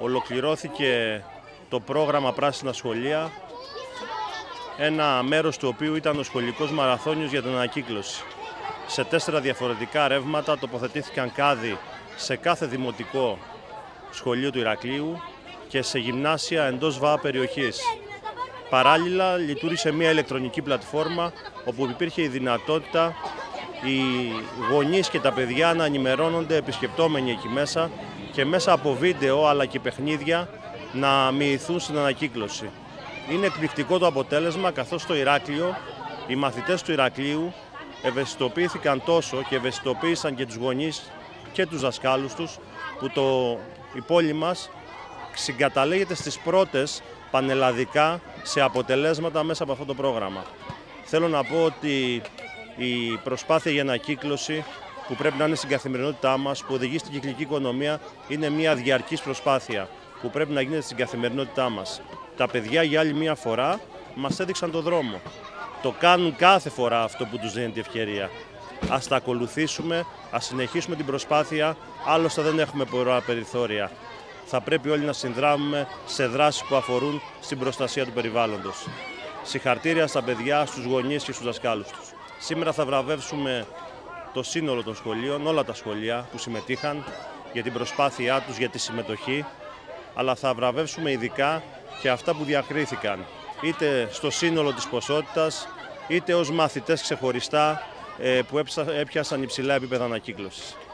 ολοκληρώθηκε το πρόγραμμα Πράσινα Σχολεία, ένα μέρος του οποίου ήταν ο σχολικός μαραθώνιος για την ανακύκλωση. Σε 4 διαφορετικά ρεύματα τοποθετήθηκαν κάδοι σε κάθε δημοτικό σχολείο του Ηρακλείου και σε γυμνάσια εντός ΒΑΑ περιοχής. Παράλληλα λειτουργήσε μια ηλεκτρονική πλατφόρμα όπου υπήρχε η δυνατότητα οι γονείς και τα παιδιά να ενημερώνονται επισκεπτόμενοι εκεί μέσα και μέσα από βίντεο αλλά και παιχνίδια να μοιηθούν στην ανακύκλωση. Είναι εκπληκτικό το αποτέλεσμα, καθώς στο Ηράκλειο οι μαθητές του Ηρακλείου ευαισθητοποιήθηκαν τόσο και ευαισθητοποίησαν και τους γονείς και τους δασκάλους τους, που η πόλη μας συγκαταλέγεται στις πρώτες πανελλαδικά σε αποτελέσματα μέσα από αυτό το πρόγραμμα. Θέλω να πω ότι η προσπάθεια για ανακύκλωση που πρέπει να είναι στην καθημερινότητά μας, που οδηγεί στην κυκλική οικονομία, είναι μια διαρκής προσπάθεια που πρέπει να γίνεται στην καθημερινότητά μας. Τα παιδιά για άλλη μια φορά μας έδειξαν το δρόμο. Το κάνουν κάθε φορά αυτό που τους δίνεται η ευκαιρία. Ας τα ακολουθήσουμε, ας συνεχίσουμε την προσπάθεια, άλλωστε δεν έχουμε πολλά περιθώρια. Θα πρέπει όλοι να συνδράμουμε σε δράσεις που αφορούν στην προστασία του περιβάλλοντος. Συγχαρητήρια στα παιδιά, στους γονείς και στους δασκάλους τους. Σήμερα θα βραβεύσουμε το σύνολο των σχολείων, όλα τα σχολεία που συμμετείχαν, για την προσπάθειά τους, για τη συμμετοχή, αλλά θα βραβεύσουμε ειδικά και αυτά που διακρίθηκαν, είτε στο σύνολο της ποσότητας, είτε ως μαθητές ξεχωριστά που έπιασαν υψηλά επίπεδα ανακύκλωσης.